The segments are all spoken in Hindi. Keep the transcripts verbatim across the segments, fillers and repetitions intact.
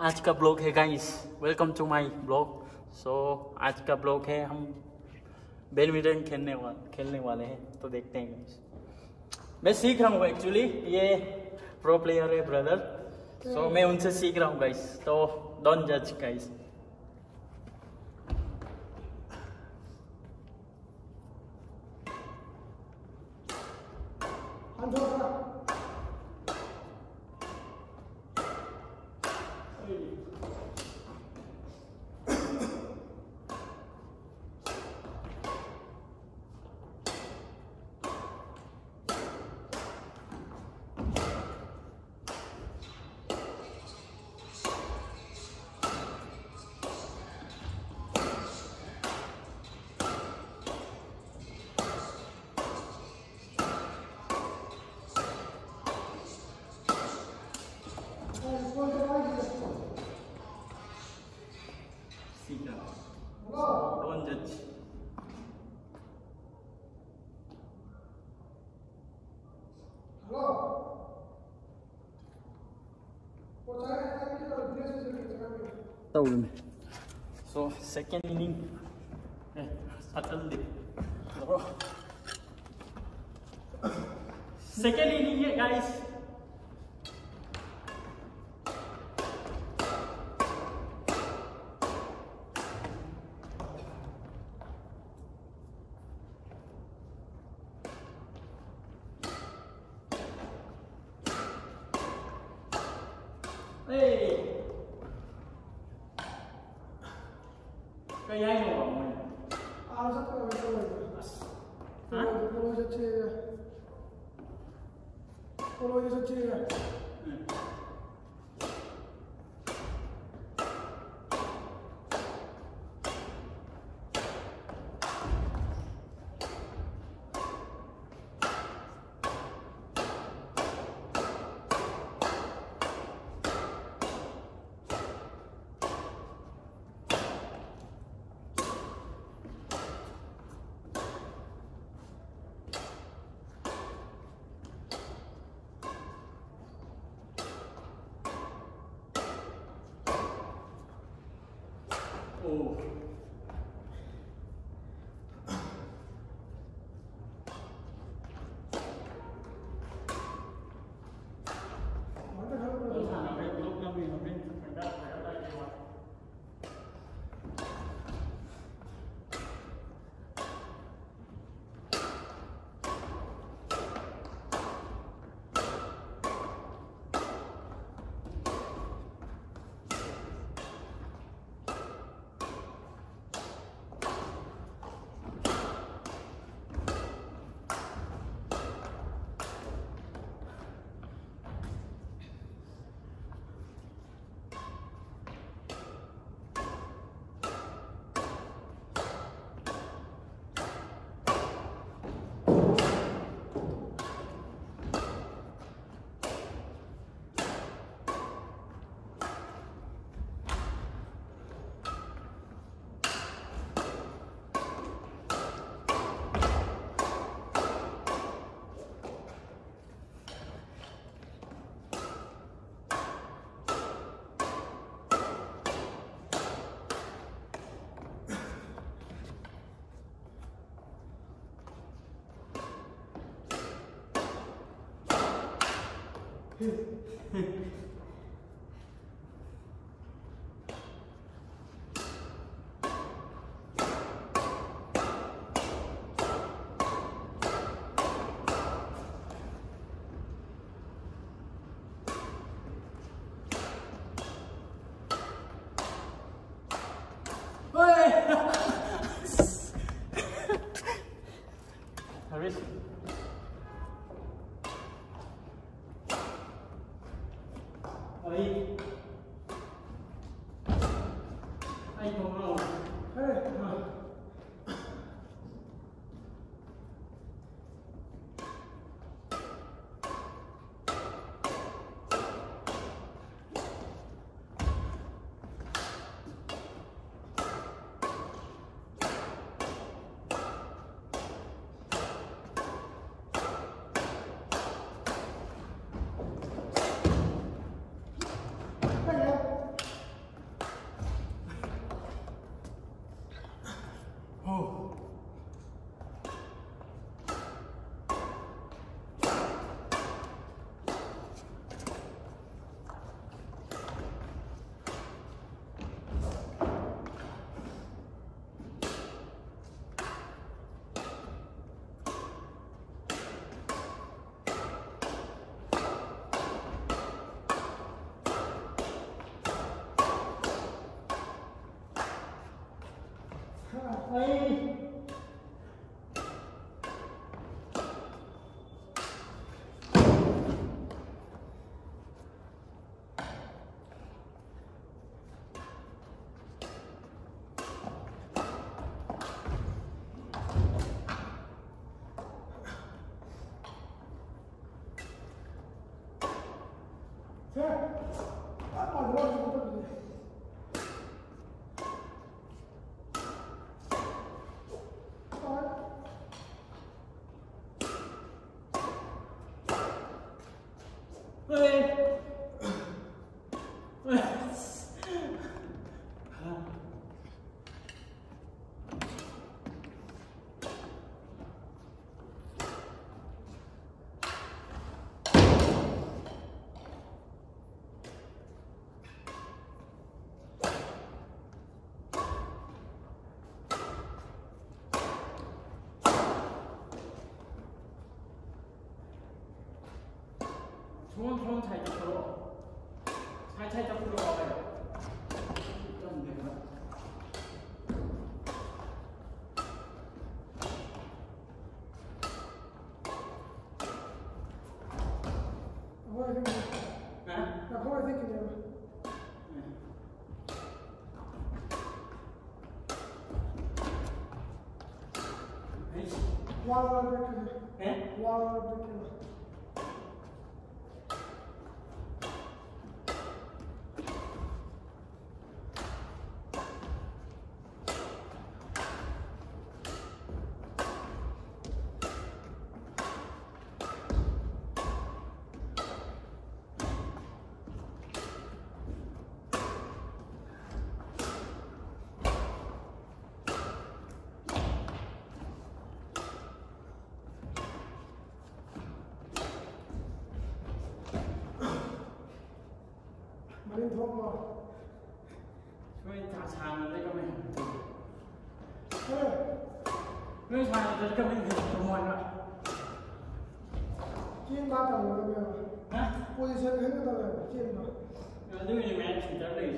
आज का ब्लॉग है guys, welcome to my blog. So आज का ब्लॉग है, हम बैडमिंटन खेलने वाले खेलने वाले हैं, तो देखते हैं गाइस। मैं सीख रहा हूँ एक्चुअली, ये प्रो प्लेयर है ब्रदर, सो मैं उनसे सीख रहा हूँ गाइस, तो डोंट जज गाइस। सीख रहा हूँ, डोंट जज। So second inning, eh, settle deh. Second inning ya guys. Hey. Kaya mo mo. Ah, sa ko ito. Ha? Polo sa chair. Polo sa chair. Oh. Habis. Ay. Ay, no, no. Hey, no. 좋은 좋은 잘 잡도록 살살 잡도록 와요. 좀 내가. Agora vem. 네? Agora vem que deu. Wala vem que. 네? Wala vem que. Marin thong rồi. ช่วยทาชามันได้ก็ไม่เห็น Ê, ไม่ชามันก็ไม่เห็นตัวมันอ่ะ chiên ba tầng rồi bây giờ. ฮะ Position hết rồi rồi, chiên rồi. เดี๋ยวดูยังไงถึงจะเลย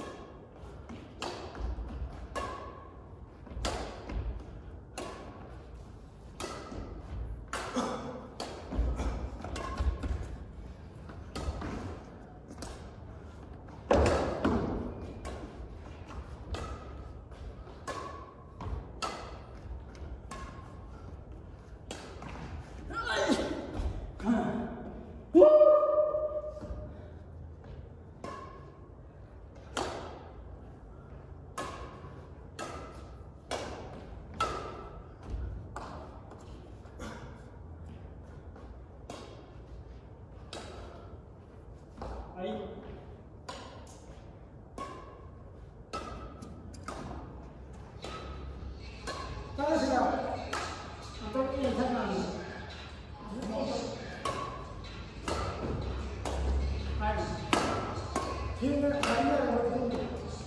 Aí. Tara sila. Atau ini jangan. Hai. Ini ini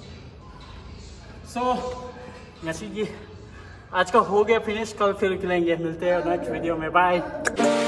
So, जैसे कि आज का हो गया फिनिश, कल फिर खिलाएंगे, मिलते हैं नेक्स्ट वीडियो में, बाय।